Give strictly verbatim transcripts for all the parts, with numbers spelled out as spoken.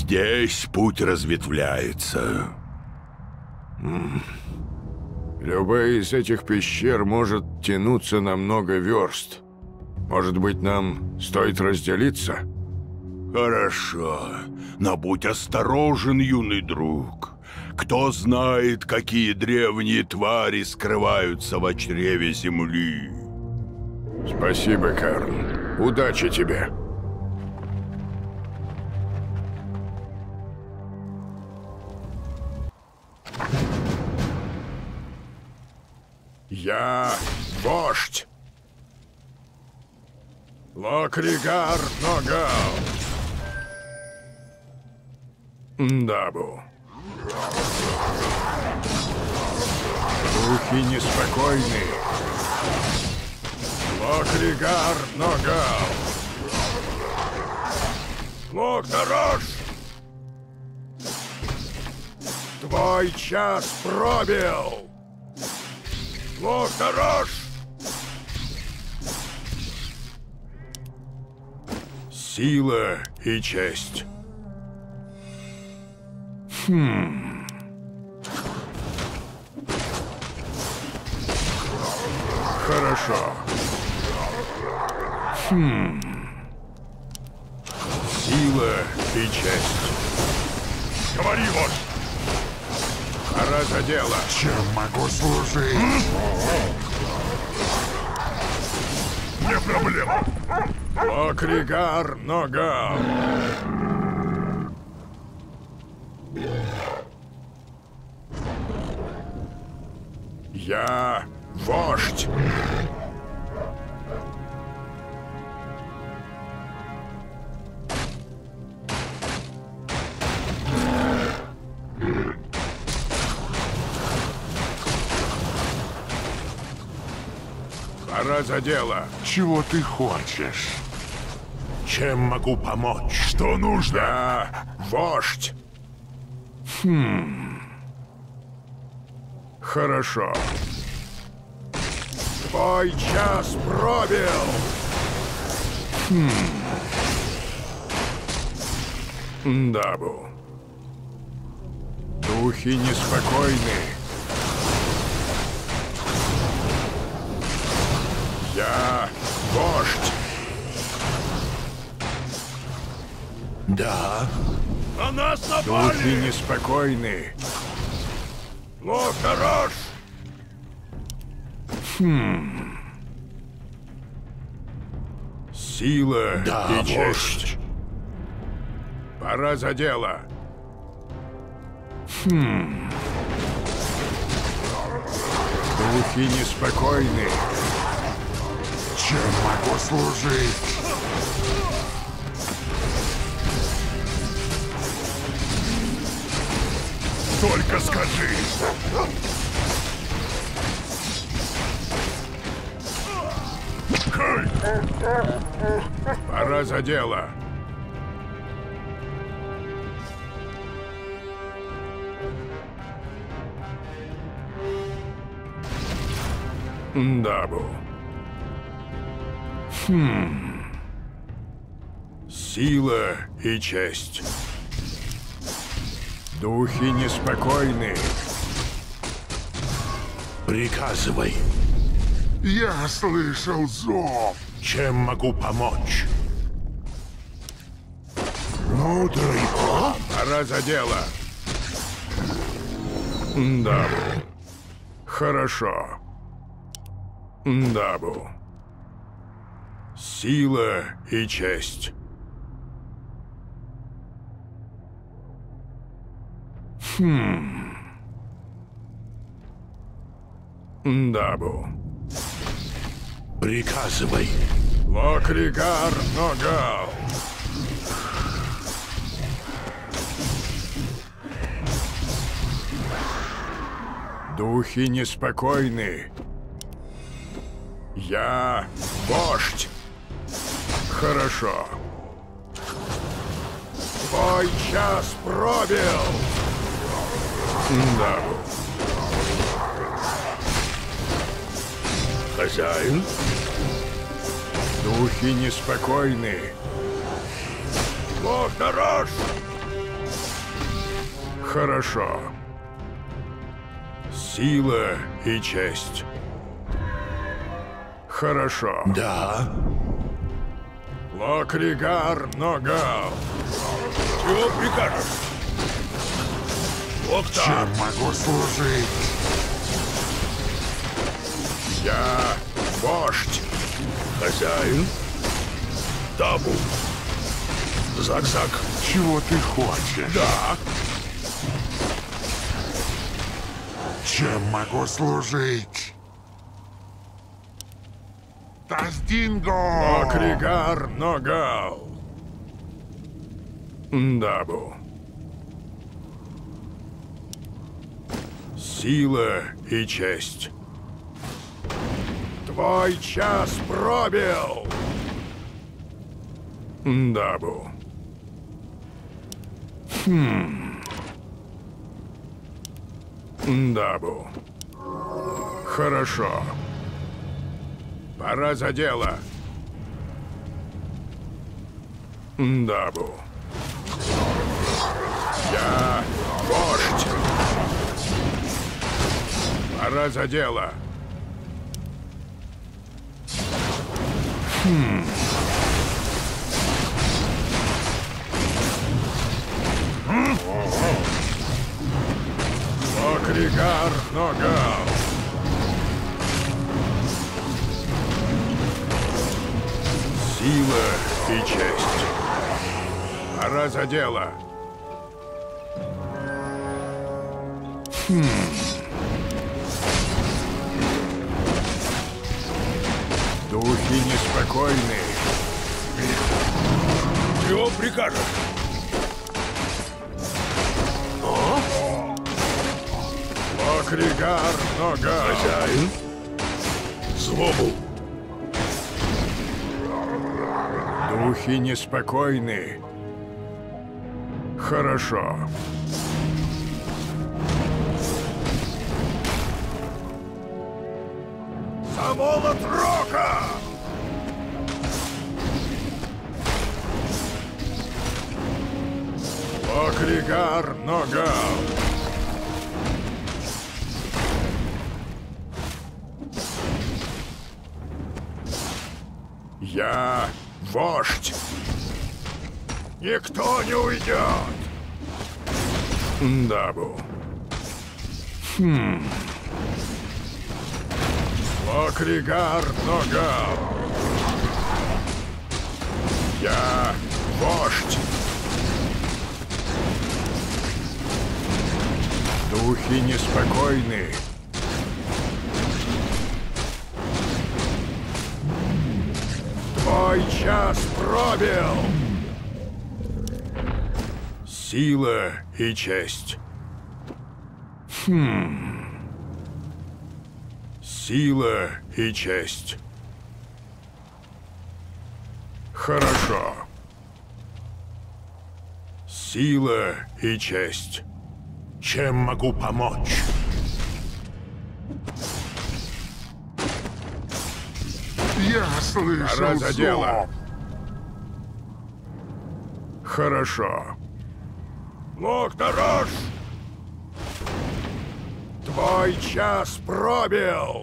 Здесь путь разветвляется. Любая из этих пещер может тянуться на много верст. Может быть, нам стоит разделиться? Хорошо, но будь осторожен, юный друг. Кто знает, какие древние твари скрываются в чреве земли. Спасибо, Карн. Удачи тебе. Я вождь. Локригар Ногал. Дабу. Духи неспокойны. Локригар Ногал. Локдарош! Твой час пробил! Локдарош! Сила и честь. Хм. Хорошо. Хм. Сила и честь. Говори, вот. Пора за дело. Чем могу служить? Не проблема. Локригар Ногал. Я вождь. Пора за дело. Чего ты хочешь? Чем могу помочь? Что нужно? Я вождь. Хм. Хорошо. Твой час пробил. Хм. Дабу. Духи неспокойны. Я вождь. Да. На нас напали! Духи неспокойны. Локдарош! Хм. Сила Да, и честь. Пора за дело. Хм. Духи неспокойны. Чем могу служить? Только скажи. Пора за дело. Дабу. Хм. Сила и честь. Духи неспокойны. Приказывай. Я слышал зов. Чем могу помочь? Мудрый план. Пора за дело. Дабу. Хорошо. Дабу. Сила и честь. Хм. Дабу. Приказывай. Локригар Ногал. Духи неспокойны. Я вождь. Хорошо. Твой час пробил. Да. Хозяин? Духи неспокойны. Локдарош! Хорошо. Сила и честь. Хорошо. Да. Локригар Ногал. Чего прикажешь? Вот Чем так. могу служить? Я вождь. Хозяин. Табу. Зак-зак. Чего ты хочешь? Да. Чем могу служить? Таздинго! Локригар Ногал. Дабу. Сила и честь. Твой час пробил. Дабу. Хм. Дабу. Хорошо. Пора за дело. Дабу. Я вождь. Пора за дело. Хм. Локригар Ногал. Сила и честь. Пора за дело. Хм. Духи неспокойны. Чего прикажешь? Локригар Ногал. Хозяин. Злобу. Духи неспокойны. Хорошо. За молот рока! Локригар Ногал. Я вождь. Никто не уйдет. Дабу. Хм. Локригар Ногал. Я вождь. Духи неспокойны. Твой час пробил. Сила и честь. Хм. Сила и честь. Хорошо. Сила и честь. Чем могу помочь? Я слышал Пора за дело. зов. Хорошо. Локторож! Твой час пробил!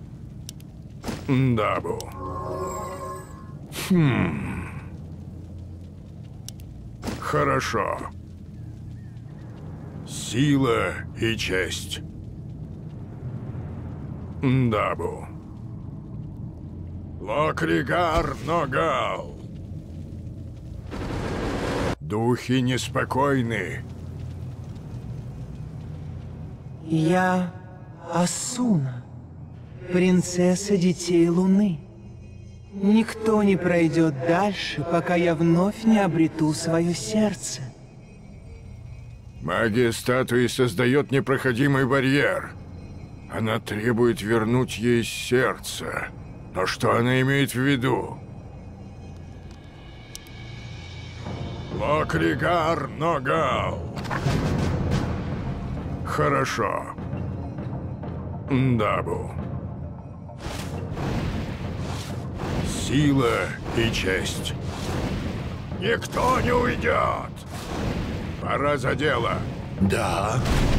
Дабу. Хм. Хорошо. Сила и честь. Дабу. Локригар Ногал. Духи неспокойны. Я Асуна, принцесса Детей Луны. Никто не пройдет дальше, пока я вновь не обрету свое сердце. Магия статуи создает непроходимый барьер. Она требует вернуть ей сердце. Но что она имеет в виду? Локригар Ногал. Хорошо. Дабу. Сила и честь. Никто не уйдет. Пора за дело. Да.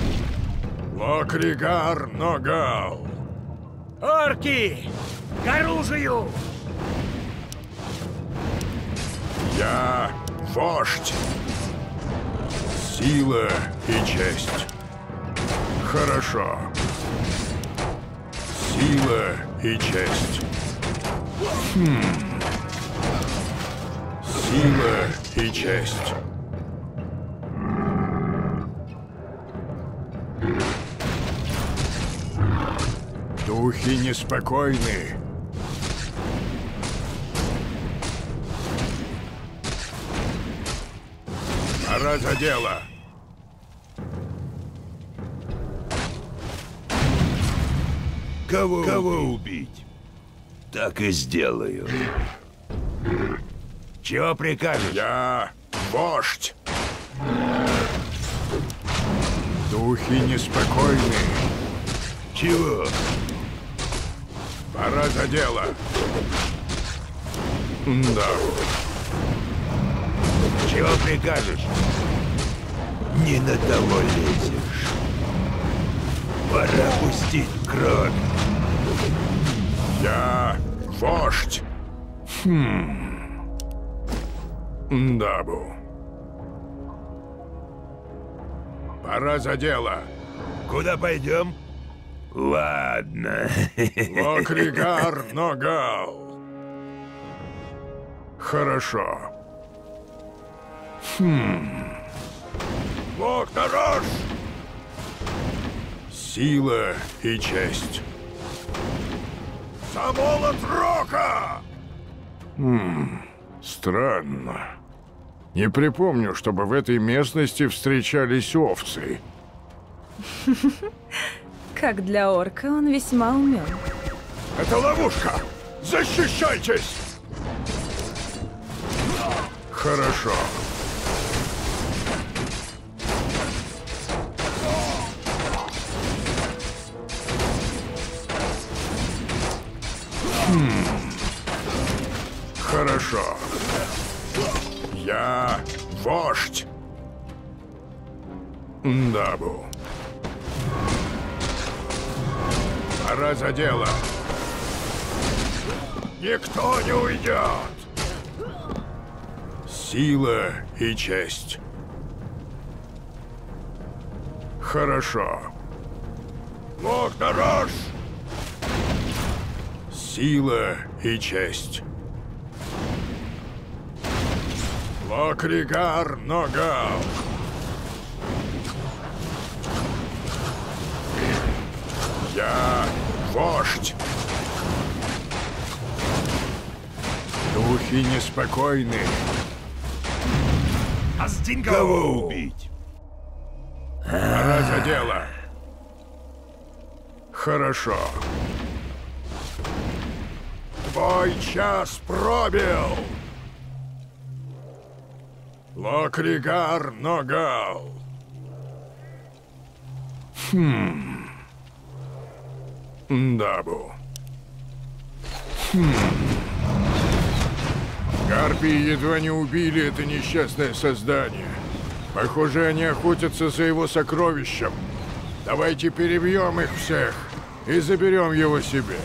Локригар Ногал. Орки! К оружию! Я вождь. Сила и честь. Хорошо. Сила и честь. Хм. Сила и честь. Духи неспокойны. Пора за дело. Кого, Кого убить? Так и сделаю. Чего прикажешь? Я вождь. Духи неспокойны. Чего? Пора за дело. Да. Чего прикажешь? Не на того лезешь. Пора пустить кровь. Я вождь. Хм. Дабу. Пора за дело. Куда пойдем? Ладно. Локригар Ногал. Хорошо. Хм. Лок-Нарош! Сила и честь. За молот Рока! Хм. Странно. Не припомню, чтобы в этой местности встречались овцы. Как для орка он весьма умен. Это ловушка! Защищайтесь! Хорошо. Хм. Хорошо. Я вождь. Дабу. Пора за дело. Никто не уйдет. Сила и честь. Хорошо. Лок-Нарош! Сила и честь. Локригар Ногал. Я вождь. Духи неспокойны. Кого убить? Пора за дело. Хорошо. Твой час пробил. Локригар Ногал. Хм. Дабу. Хм. Гарпии едва не убили это несчастное создание. Похоже, они охотятся за его сокровищем. Давайте перебьем их всех и заберем его себе.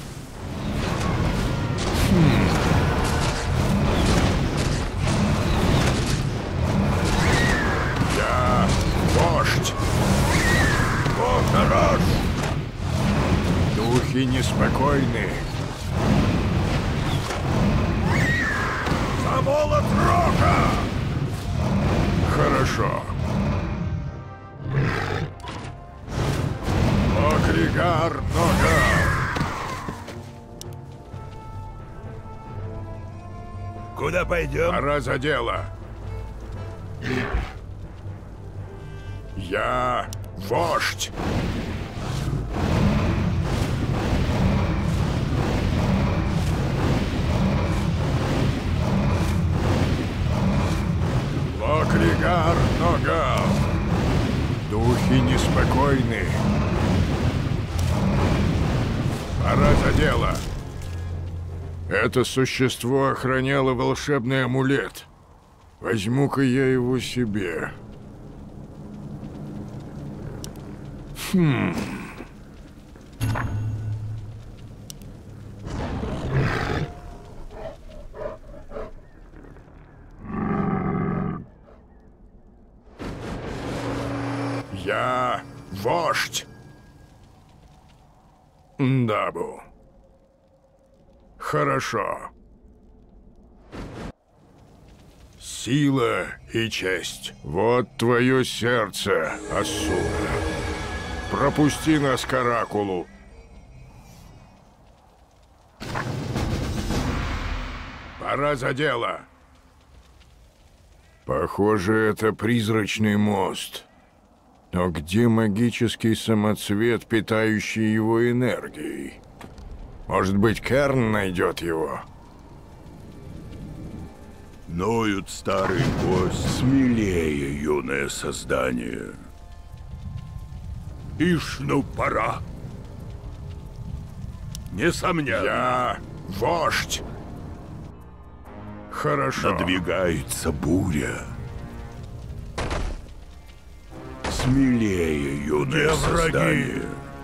Хм. Я вождь. Лок-Нарош! Духи неспокойны. За молот Рока! Хорошо. Локригар Ногал. Куда пойдем? Пора за дело. Я вождь. Локригар Ногал. Духи неспокойны. Пора за дело. Это существо охраняло волшебный амулет. Возьму-ка я его себе. Я вождь. Дабу. Хорошо. Сила и честь. Вот твое сердце, Асуна. Пропусти нас к Оракулу. Пора за дело. Похоже, это призрачный мост. Но где магический самоцвет, питающий его энергией? Может быть, Керн найдет его? Ноют старый гость, смелее, юное создание. Ишь, ну пора. Несомненно. Я вождь. Хорошо. Надвигается буря. Смелее, юное создание.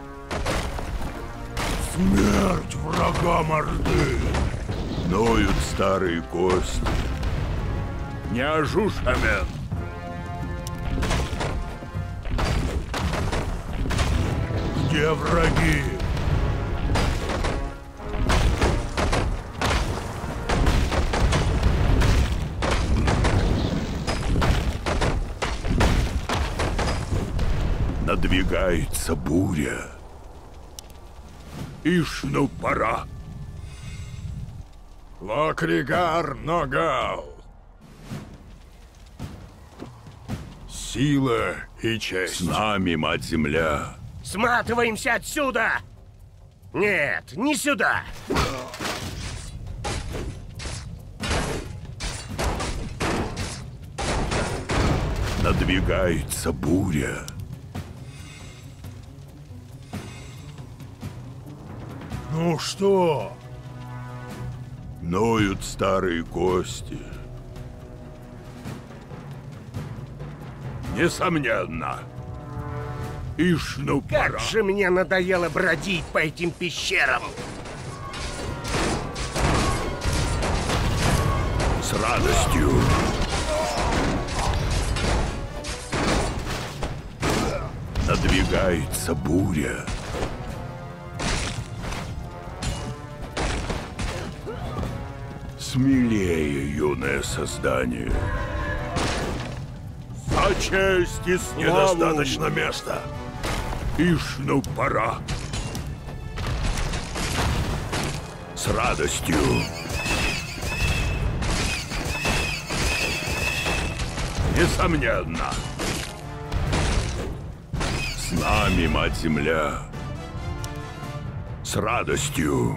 Смерть врагам Орды! Ноют старые кости. Не ожушамен. Где враги? Надвигается буря. Ишь, ну пора. Локригар Ногал. Сила и честь. С нами, мать-земля. Сматываемся отсюда! Нет, не сюда! Надвигается буря. Ну что? Ноют старые кости. Несомненно. Ишь, ну пора. Как же мне надоело бродить по этим пещерам! С радостью. Надвигается буря. Смелее, юное создание. За честь и славу! Недостаточно места. Ишь, ну пора. С радостью. Несомненно. С нами, мать-земля. С радостью.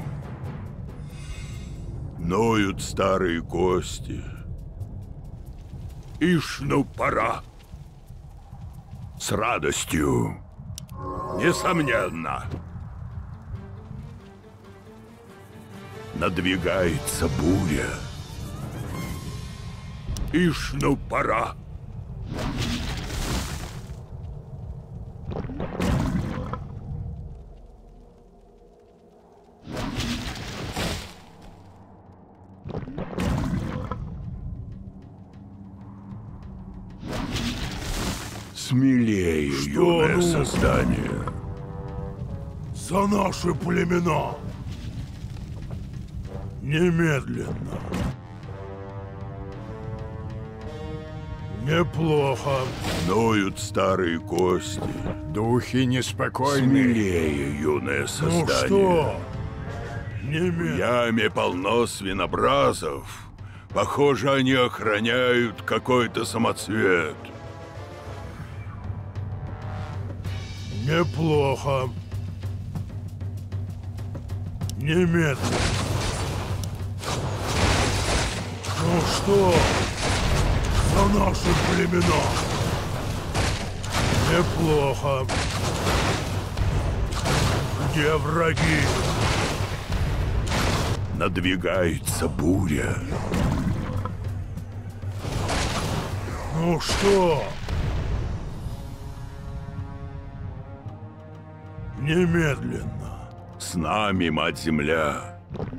Ноют старые кости. Ишь, ну пора. С радостью. Несомненно. Надвигается буря. Ишь, ну пора. Смелее, Что юное нужно? создание. За наши племена! Немедленно! Неплохо. Ноют старые кости. Духи неспокойны. Смелее, юное Ну создание. что? В Немедленно. яме полно свинобразов. Похоже, они охраняют какой-то самоцвет. Неплохо. Немедленно. Ну что? За наши племена. Неплохо. Где враги? Надвигается буря. Ну что? Немедленно. С нами, Мать-Земля.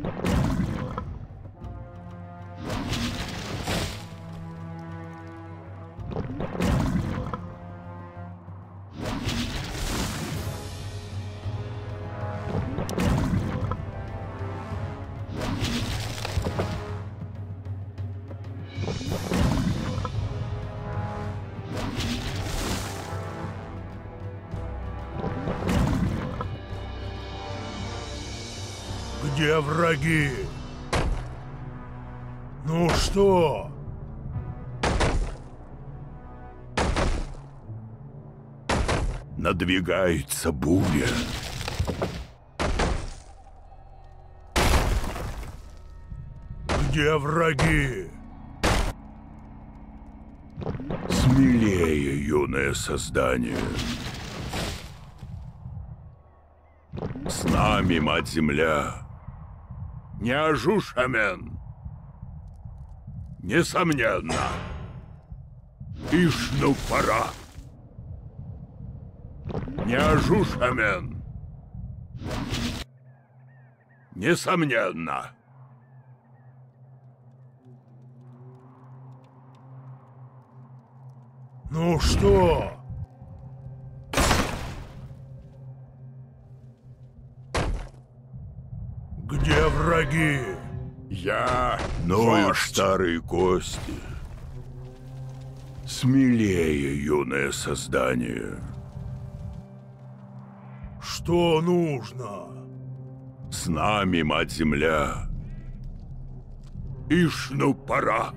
Где враги? Ну что? Надвигается буря. Где враги? Смелее, юное создание. С нами, Мать-Земля. Не Ажушамен. Несомненно. Ишну пора. Не Ажушамен. Несомненно. Ну что? Где враги? Я Ноют вождь. старые кости. Смелее, юное создание. Что нужно? С нами, Мать-Земля. Ишну пора.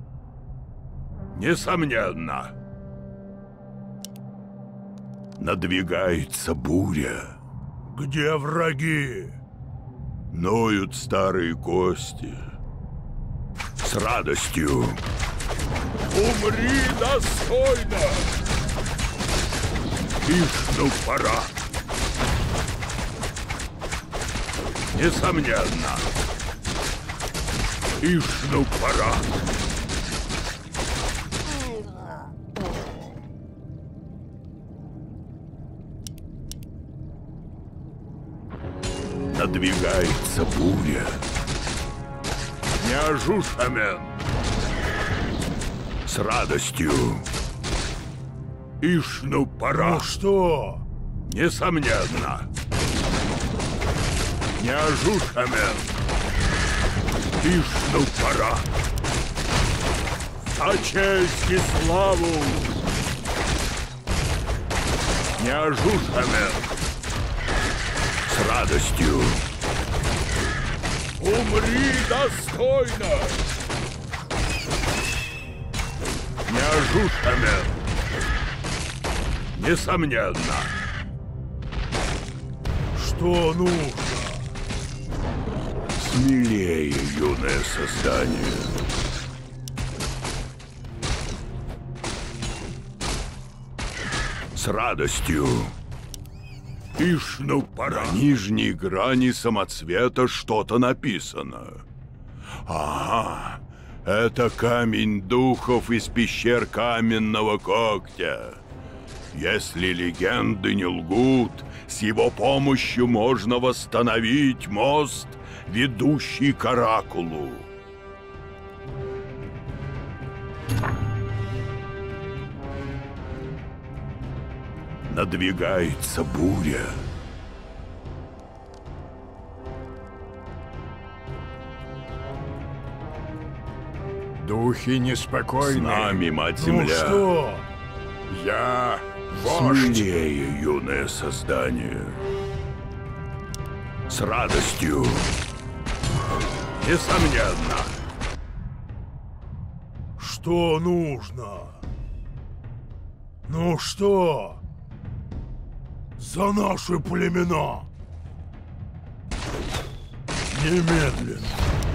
Несомненно. Надвигается буря. Где враги? Ноют старые кости. С радостью. Умри достойно! Ишну пора. Несомненно. Ишну пора. Надвигается буря. Не Ажушамен. С радостью. Ишну пора. Ну что? Несомненно. Не Ажушамен. Ишну пора. За честь и славу. Не Ажушамен. С радостью. Умри достойно. Не Ажушамен. Несомненно. Что нужно? Смелее, юное создание. С радостью. Ишну пора. На нижней грани самоцвета что-то написано. Ага, это камень духов из пещер каменного когтя. Если легенды не лгут, с его помощью можно восстановить мост, ведущий к Оракулу. Надвигается буря. Духи С неспокойны. нами, Ну Мать-Земля. что? Я вождь. Смелее, юное создание. С радостью. Несомненно. Что нужно? Ну что? За наши племена! Немедленно!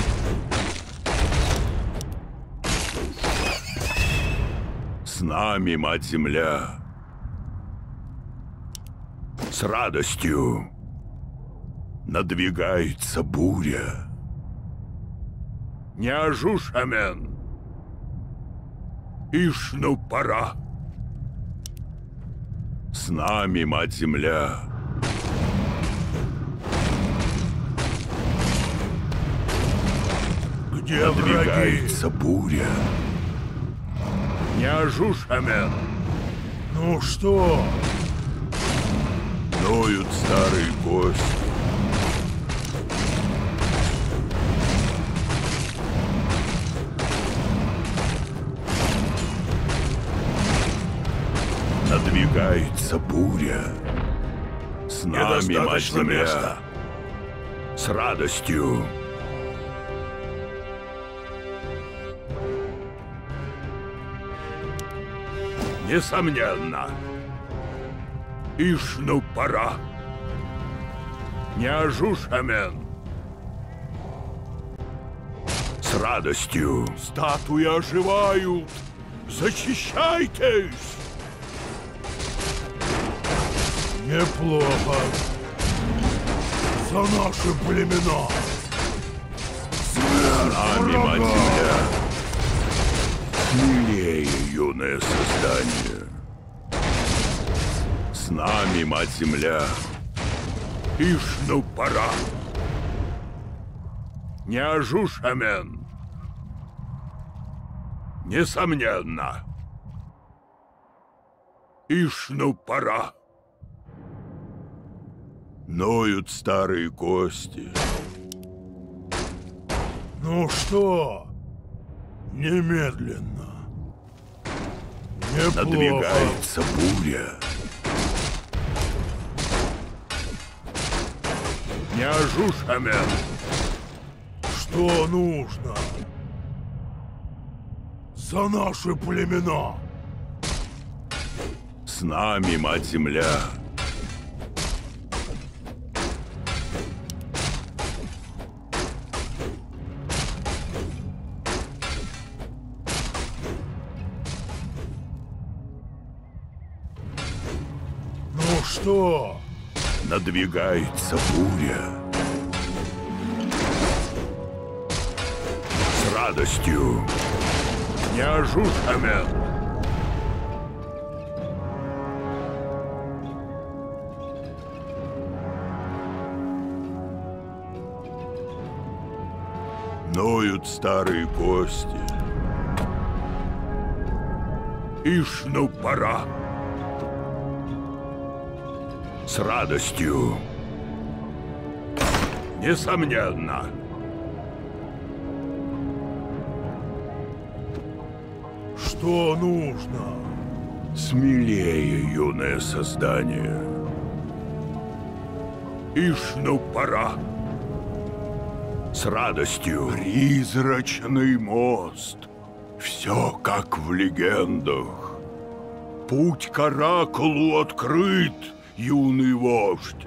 С нами, Мать-Земля. С радостью. Надвигается буря. Не Ажушамен. Ишну пора. С нами, Мать-Земля. Где враги? Надвигается буря. Не ожушамен. Ну что? Ноют старые кости. Надвигается буря. С нами, мать земля. Места. С радостью. Несомненно. Ишь, ну пора. Не ожушамен. С радостью. Статуи оживают. Защищайтесь! Неплохо. За наши племена. Смерть нами, мать земля. Смелее, юное создание. С нами, мать земля. Ишь, ну пора. Не ожушамен. Несомненно. Ишь, ну пора. Ноют старые кости. Ну что? Немедленно. Неплохо. Надвигается буря. Не ожушамен. Что нужно? За наши племена. С нами, мать земля. Ну что? Надвигается буря. С радостью. Не ожушамен. Ноют старые кости. Ишь, ну пора. С радостью. Несомненно. Что нужно? Смелее, юное создание. Ишь, ну пора. С радостью. Призрачный мост. Все как в легендах. Путь к оракулу открыт, юный вождь.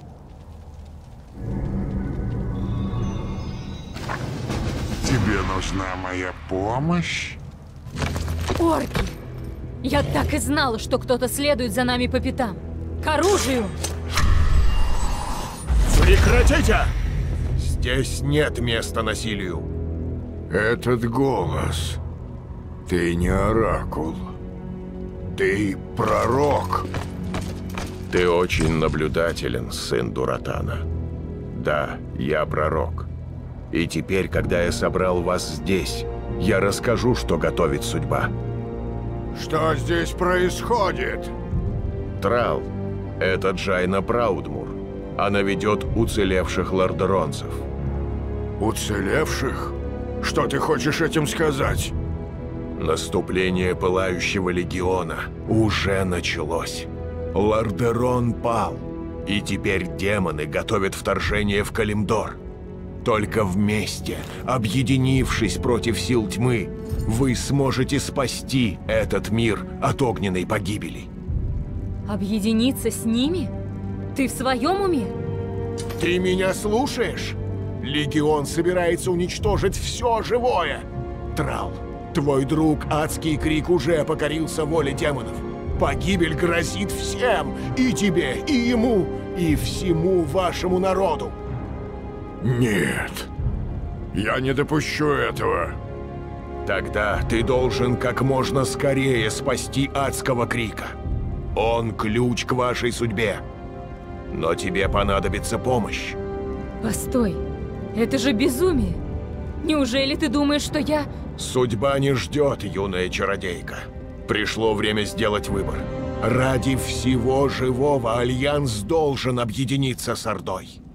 Тебе нужна моя помощь? Орки! Я так и знала, что кто-то следует за нами по пятам. К оружию! Прекратите! Здесь нет места насилию. Этот голос. Ты не оракул. Ты пророк. Ты очень наблюдателен, сын Дуратана. Да, я пророк. И теперь, когда я собрал вас здесь, я расскажу, что готовит судьба. Что здесь происходит? Трал — это Джайна Праудмур. Она ведет уцелевших лордеронцев. Уцелевших? Что ты хочешь этим сказать? Наступление Пылающего Легиона уже началось. Лордерон пал, и теперь демоны готовят вторжение в Калимдор. Только вместе, объединившись против сил тьмы, вы сможете спасти этот мир от огненной погибели. Объединиться с ними? Ты в своем уме? Ты меня слушаешь? Легион собирается уничтожить все живое. Трал, твой друг Адский Крик уже покорился воле демонов. Погибель грозит всем, и тебе, и ему, и всему вашему народу. Нет, я не допущу этого. Тогда ты должен как можно скорее спасти Адского Крика. Он ключ к вашей судьбе. Но тебе понадобится помощь. Постой, это же безумие. Неужели ты думаешь, что я... Судьба не ждет, юная чародейка. Пришло время сделать выбор. Ради всего живого Альянс должен объединиться с Ордой.